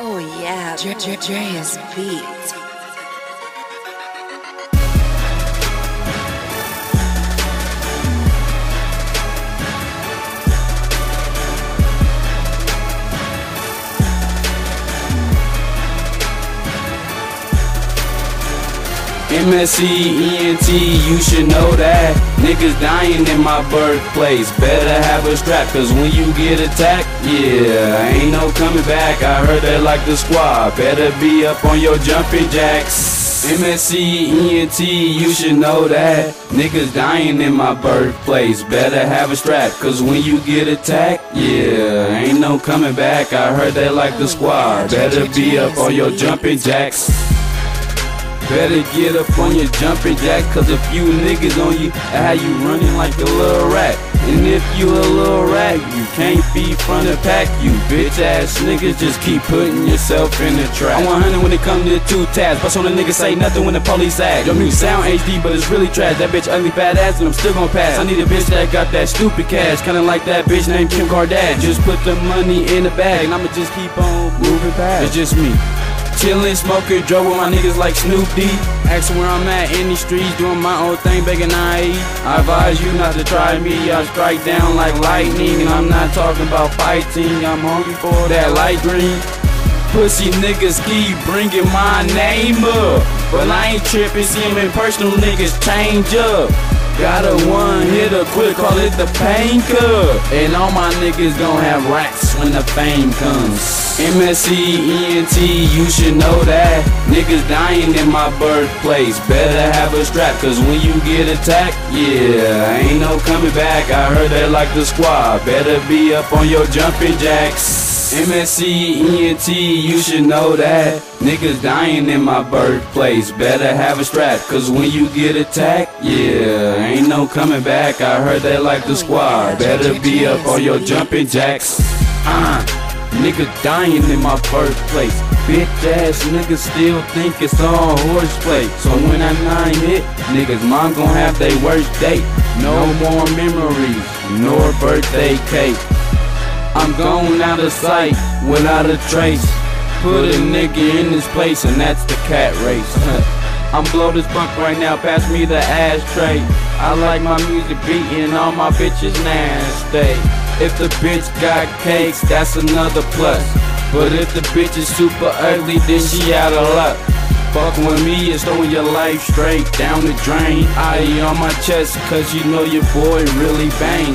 Oh yeah, Dre's beat. MSCENT, you should know that. Niggas dying in my birthplace. Better have a strap, cause when you get attacked, yeah, ain't no coming back. I heard that like the squad. Better be up on your jumping jacks. MSCENT, you should know that. Niggas dying in my birthplace. Better have a strap, cause when you get attacked, yeah, ain't no coming back. I heard that like the squad. Better be up on your jumping jacks. Better get up on your jumping jack, cause a few niggas on you, I have you running like a little rat. And if you a little rat, you can't be from the pack. You bitch ass niggas just keep putting yourself in the trap. I'm 100 when it comes to the two tabs. Bust on a nigga, say nothing when the police act. Your music sound HD, but it's really trash. That bitch ugly fat ass, and I'm still gon' pass. I need a bitch that got that stupid cash, kinda like that bitch named Kim Kardashian. Just put the money in the bag, and I'ma just keep on moving past. It's just me. Chillin', smoking, drug with my niggas like Snoop D. Asking where I'm at in these streets, doing my own thing, begging I eat. I advise you not to try me, I strike down like lightning. And I'm not talking about fighting, I'm hungry for that light green. Pussy niggas keep bringing my name up, but I ain't trippin', see them in personal, niggas change up. Got a one-hitter quick, call it the pain cup. And all my niggas gon' have racks when the fame comes. MSCENT, you should know that. Niggas dying in my birthplace. Better have a strap, cause when you get attacked, yeah, ain't no coming back. I heard that like the squad. Better be up on your jumping jacks. MSCENT, you should know that. Niggas dying in my birthplace. Better have a strap, cause when you get attacked, yeah, ain't no coming back. I heard that like the squad. Better be up on your jumping jacks. Niggas dying in my birthplace. Bitch ass niggas still think it's all horseplay. So when I 9 hit, niggas mom gon' have they worst date. No more memories, nor birthday cake. I'm gone out of sight, without a trace. Put a nigga in this place, and that's the cat race. I'm blow this bunk right now, pass me the ashtray. I like my music beating, all my bitches nasty. If the bitch got cakes, that's another plus. But if the bitch is super ugly, then she out of luck. Fucking with me is throwing your life straight down the drain. I on my chest, cause you know your boy really bang.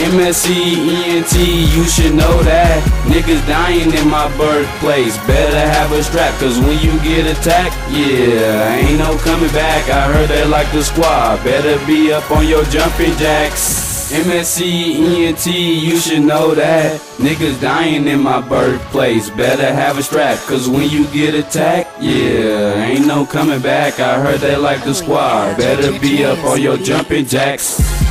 MSCENT, you should know that. Niggas dying in my birthplace. Better have a strap, cause when you get attacked, yeah, ain't no coming back. I heard that like the squad. Better be up on your jumping jacks. MSCENT, you should know that. Niggas dying in my birthplace. Better have a strap, cause when you get attacked, yeah, ain't no coming back. I heard that like the squad. Better be up on your jumping jacks.